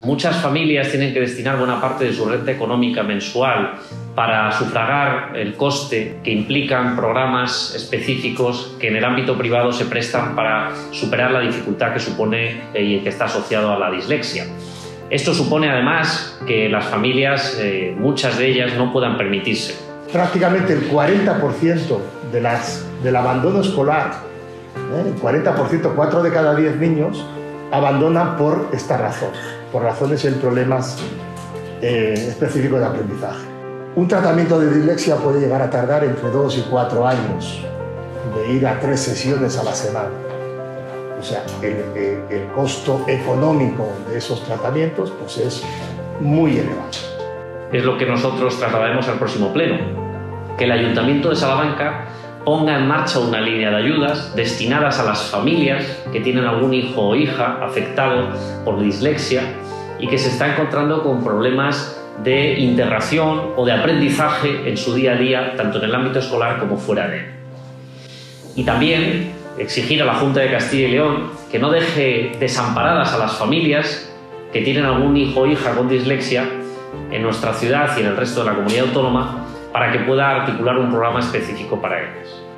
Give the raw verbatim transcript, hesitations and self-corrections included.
Muchas familias tienen que destinar buena parte de su renta económica mensual para sufragar el coste que implican programas específicos que en el ámbito privado se prestan para superar la dificultad que supone y que está asociado a la dislexia. Esto supone además que las familias, eh, muchas de ellas, no puedan permitirse. Prácticamente el cuarenta por ciento de las, del abandono escolar, ¿eh? el cuarenta por ciento, cuatro de cada diez niños, abandonan por esta razón, por razones en problemas eh, específicos de aprendizaje. Un tratamiento de dislexia puede llegar a tardar entre dos y cuatro años, de ir a tres sesiones a la semana. O sea, el, el, el costo económico de esos tratamientos pues es muy elevado. Es lo que nosotros trasladaremos al próximo pleno, que el Ayuntamiento de Salamanca ponga en marcha una línea de ayudas destinadas a las familias que tienen algún hijo o hija afectado por dislexia y que se está encontrando con problemas de integración o de aprendizaje en su día a día, tanto en el ámbito escolar como fuera de él. Y también exigir a la Junta de Castilla y León que no deje desamparadas a las familias que tienen algún hijo o hija con dislexia en nuestra ciudad y en el resto de la comunidad autónoma para que pueda articular un programa específico para ellas.